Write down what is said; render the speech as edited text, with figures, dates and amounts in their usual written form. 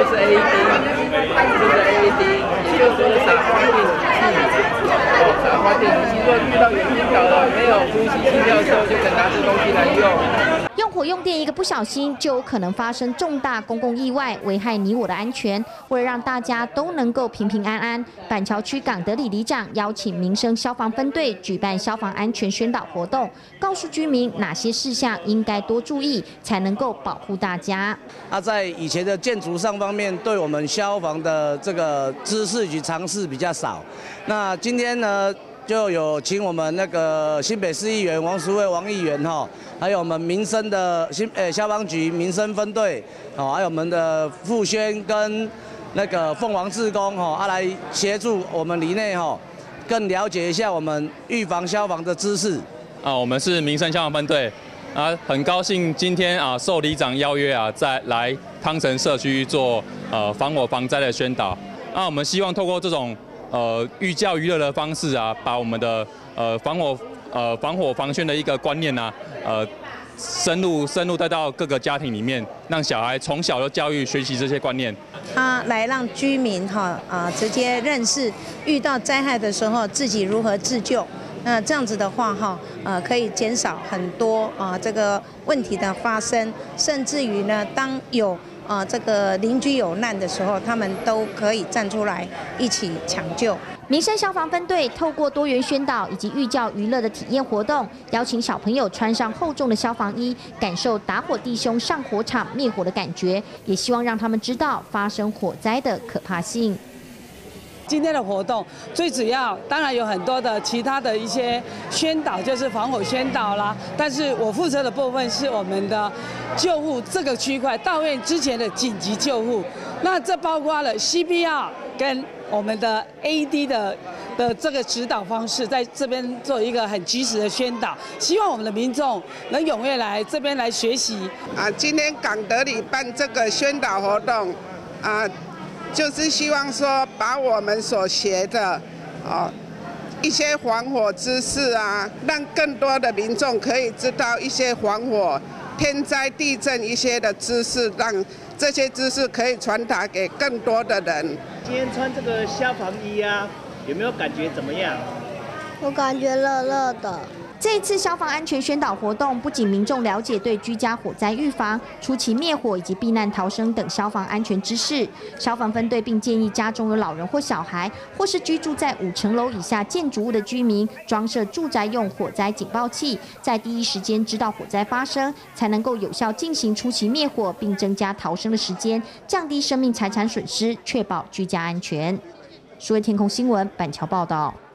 是 AED， 就是撒花电仪器，撒花电仪器，若遇到远晕倒了没有呼吸心跳的时候，就可以拿这东西来用。 用火用电，一个不小心就有可能发生重大公共意外，危害你我的安全。为了让大家都能够平平安安，板桥区港德里里长邀请民生消防分队举办消防安全宣导活动，告诉居民哪些事项应该多注意，才能够保护大家。 在以前的建筑上方面，对我们消防的这个知识及常识比较少。那今天呢？ 就有请我们那个新北市议员王淑慧王议员还有我们民生的消防局民生分队还有我们的傅轩跟那个凤凰志工来协助我们里内更了解一下我们预防消防的知识。 我们是民生消防分队很高兴今天受里长邀约再来汤城社区做防火防灾的宣导。我们希望透过这种 寓教于乐的方式把我们的防火防汛的一个观念深入带到各个家庭里面，让小孩从小就教育学习这些观念。 他来让居民直接认识遇到灾害的时候自己如何自救。那这样子的话可以减少很多这个问题的发生，甚至于呢，当有 这个邻居有难的时候，他们都可以站出来一起抢救。 民生消防分队透过多元宣导以及寓教于乐的体验活动，邀请小朋友穿上厚重的消防衣，感受打火弟兄上火场灭火的感觉，也希望让他们知道发生火灾的可怕性。 今天的活动最主要，当然有很多的其他的一些宣导，就是防火宣导啦。但是我负责的部分是我们的救护这个区块，到院之前的紧急救护。那这包括了 CPR 跟我们的 AED 的这个指导方式，在这边做一个很及时的宣导，希望我们的民众能踊跃来这边来学习。 今天港德里办这个宣导活动，就是希望说，把我们所学的一些防火知识让更多的民众可以知道一些防火、天灾地震一些的知识，让这些知识可以传达给更多的人。 今天穿这个消防衣有没有感觉怎么样？ 我感觉热热的。 这一次消防安全宣导活动，不仅民众了解对居家火灾预防、初期灭火以及避难逃生等消防安全知识，消防分队并建议家中有老人或小孩，或是居住在5层楼以下建筑物的居民，装设住宅用火灾警报器，在第一时间知道火灾发生，才能够有效进行初期灭火，并增加逃生的时间，降低生命财产损失，确保居家安全。数位天空新闻板桥报道。